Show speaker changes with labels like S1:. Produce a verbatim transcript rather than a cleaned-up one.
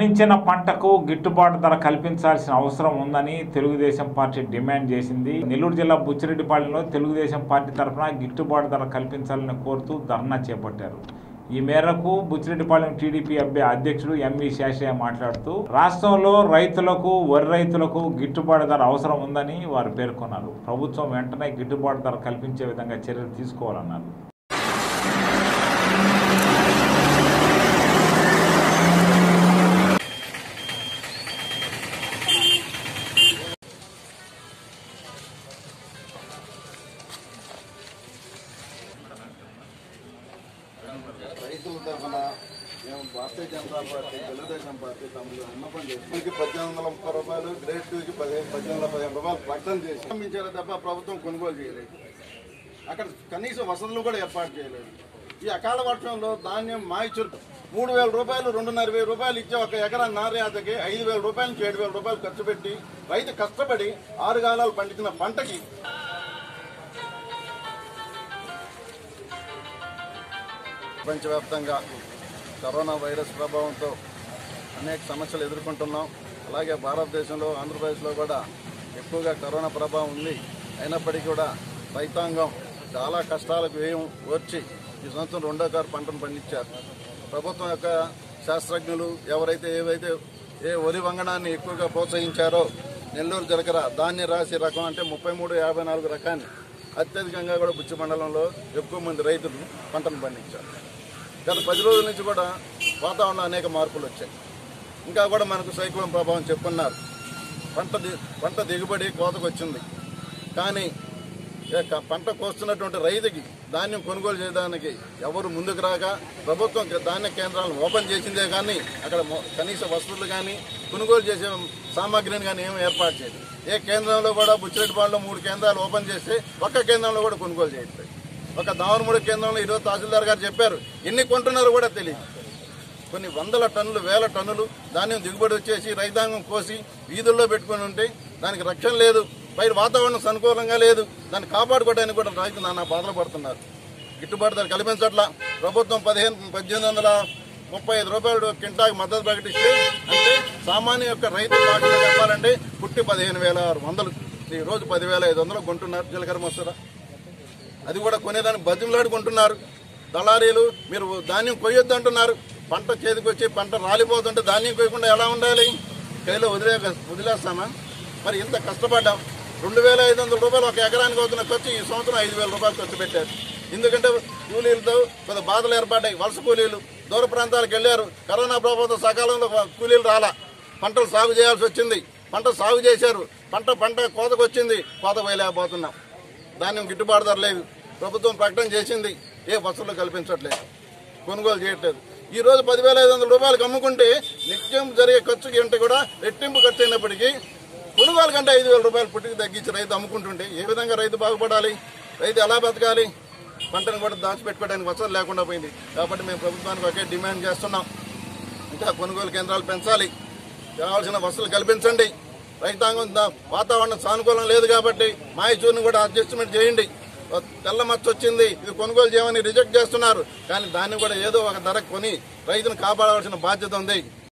S1: పండించిన పంటకు గిట్టుబాటు ధర కల్పించాల్సిన అవసరం ఉందని తెలుగుదేశం పార్టీ డిమాండ్ చేసింది. నెల్లూరు జిల్లా బుచ్చిరెడ్డిపాలెంలో తెలుగుదేశం పార్టీ తరఫున గిట్టుబాటు ధర కల్పించాలని కోరుతూ ధర్నా చేపట్టారు. ఈ మేరకు బుచ్చిరెడ్డిపాలెం టీడీపీ అభ్యర్థి అధ్యక్షుడు ఎంవి శేషయ్య మాట్లాడుతూ రాష్ట్రంలో రైతులకు వరి రైతులకు గిట్టుబాటు ధర అవసరం ఉందని వారు పేర్కొన్నారు. ప్రభుత్వం వెంటనే గిట్టుబాటు ధర కల్పించే విధంగా చర్యలు తీసుకోవాలన్నారు.
S2: రైతుల తరఫున మేము భారతీయ జనతా పార్టీ తెలుగుదేశం పార్టీ తమకు విన్నపం చేసి పద్దెనిమిది వందల ముప్పై రూపాయలు గ్రేడ్ టూకి పదిహేను పద్దెనిమిది వందల పదిహేను రూపాయలు ప్రకటన చేసి పంపించారు తప్ప ప్రభుత్వం కొనుగోలు చేయలేదు. అక్కడ కనీస వసతులు కూడా ఏర్పాటు చేయలేదు. ఈ అకాల వర్షంలో ధాన్యం మాయిచురు మూడు వేల రూపాయలు రెండున్నర వేల రూపాయలు ఇచ్చే ఒక ఎకరా నార్యాతకి ఐదు వేల రూపాయల నుంచి ఏడు వేల రూపాయలు ఖర్చు పెట్టి రైతు కష్టపడి ఆరు కాలాలు పండించిన పంటకి ప్రపంచవ్యాప్తంగా కరోనా వైరస్ ప్రభావంతో అనేక సమస్యలు ఎదుర్కొంటున్నాం. అలాగే భారతదేశంలో ఆంధ్రప్రదేశ్లో కూడా ఎక్కువగా కరోనా ప్రభావం ఉంది. అయినప్పటికీ కూడా రైతాంగం చాలా కష్టాలకు వ్యయం వచ్చి ఈ సంవత్సరం రెండో కారు పంటను పండించారు. ప్రభుత్వం యొక్క శాస్త్రజ్ఞులు ఎవరైతే ఏవైతే ఏ వరి వంగడాన్ని ఎక్కువగా ప్రోత్సహించారో నెల్లూరు జరగర ధాన్య రాశి రకం అంటే ముప్పై మూడు యాభై నాలుగు రకాన్ని అత్యధికంగా కూడా బుచ్చి మండలంలో ఎక్కువ మంది రైతులు పంటను పండించారు. గత పది రోజుల నుంచి కూడా వాతావరణంలో అనేక మార్పులు వచ్చాయి. ఇంకా కూడా మనకు సైక్లోన్ ప్రభావం చెప్పున్నారు. పంట పంట దిగుబడి కోతకు వచ్చింది. కానీ పంట కోస్తున్నటువంటి రైతుకి ధాన్యం కొనుగోలు చేయడానికి ఎవరు ముందుకు రాక ప్రభుత్వం ధాన్య కేంద్రాలను ఓపెన్ చేసిందే కానీ అక్కడ కనీస వసతులు కానీ కొనుగోలు చేసే సామాగ్రిని కానీ ఏమీ ఏర్పాటు చేయలేదు. ఏ కేంద్రంలో కూడా బుచ్చిరెడ్డిపాలెంలో మూడు కేంద్రాలు ఓపెన్ చేస్తే ఒక్క కేంద్రంలో కూడా కొనుగోలు చేయట్లేదు. ఒక దావనమూడి కేంద్రంలో ఈరోజు తహసీల్దార్ గారు చెప్పారు ఎన్ని కొంటున్నారో కూడా తెలియదు. కొన్ని వందల టన్నులు వేల టన్నులు ధాన్యం దిగుబడి వచ్చేసి రైతాంగం కోసి వీధుల్లో పెట్టుకుని ఉంటే దానికి రక్షణ లేదు. పైన వాతావరణం అనుకూలంగా లేదు. దాన్ని కాపాడుకోవడానికి కూడా రైతు నానా బాధలు పడుతున్నారు. గిట్టుబాటు ధర కల్పించట్లా. ప్రభుత్వం పదిహేను పద్దెనిమిది వందల ముప్పై ఐదు రూపాయలు కింటాకి మద్దతు ప్రకటిస్తే అంటే సామాన్య యొక్క రైతు పాటలు చెప్పాలంటే పుట్టి పదిహేను వేల ఆరు వందలు ఈ రోజు పదివేల ఐదు వందలు కొంటున్నారు. జీలకర్ర మసూర అది కూడా కొనేదానికి బతిమలాడుకుంటున్నారు. దళారీలు మీరు ధాన్యం కొయ్యొద్దు అంటున్నారు. పంట చేతికి వచ్చి పంట రాలిపోతుంటే ధాన్యం కొయ్యకుండా ఎలా ఉండాలి? కైలో వదిలే వదిలేస్తామా? మరి ఇంత కష్టపడ్డాం. రెండు వేల ఐదు వందల రూపాయలు ఒక ఎకరానికి అవుతున్న ఖర్చు ఈ సంవత్సరం ఐదు వేల రూపాయలు ఖర్చు పెట్టారు. ఎందుకంటే కూలీలతో కొంత బాధలు ఏర్పడ్డాయి. వలస కూలీలు దూర ప్రాంతాలకు వెళ్లారు. కరోనా ప్రభావంతో సకాలంలో కూలీలు రాలా. పంటలు సాగు చేయాల్సి వచ్చింది. పంట సాగు చేశారు. పంట పంట కోతకు వచ్చింది. కోత వేయలేకపోతున్నాం. ధాన్యం గిట్టుబాటు ధర లేదు. ప్రభుత్వం ప్రకటన చేసింది. ఏ వసతులు కల్పించట్లేదు. కొనుగోలు చేయట్లేదు. ఈ రోజు పదివేల ఐదు వందల రూపాయలకు అమ్ముకుంటే నిత్యం జరిగే ఖర్చుకి అంటే కూడా రెట్టింపు ఖర్చు అయినప్పటికీ కొనుగోలు కంటే ఐదు వేల రూపాయలు పుట్టికి తగ్గించి రైతు అమ్ముకుంటుంటే ఏ విధంగా రైతు బాగుపడాలి? రైతు ఎలా బతకాలి? పంటను కూడా దాచిపెట్టుకోవడానికి వసతులు లేకుండా పోయింది. కాబట్టి మేము ప్రభుత్వానికి ఒకే డిమాండ్ చేస్తున్నాం. ఇంకా కొనుగోలు కేంద్రాలు పెంచాలి. కావాల్సిన వసతులు కల్పించండి. రైతాంగం వాతావరణం సానుకూలం లేదు కాబట్టి మాయచూరుని కూడా అడ్జస్ట్మెంట్ చేయండి. తెల్ల మచ్చ వచ్చింది, ఇది కొనుగోలు చేయమని రిజెక్ట్ చేస్తున్నారు. కానీ దాన్ని కూడా ఏదో ఒక ధర కొని రైతును కాపాడవలసిన బాధ్యత ఉంది.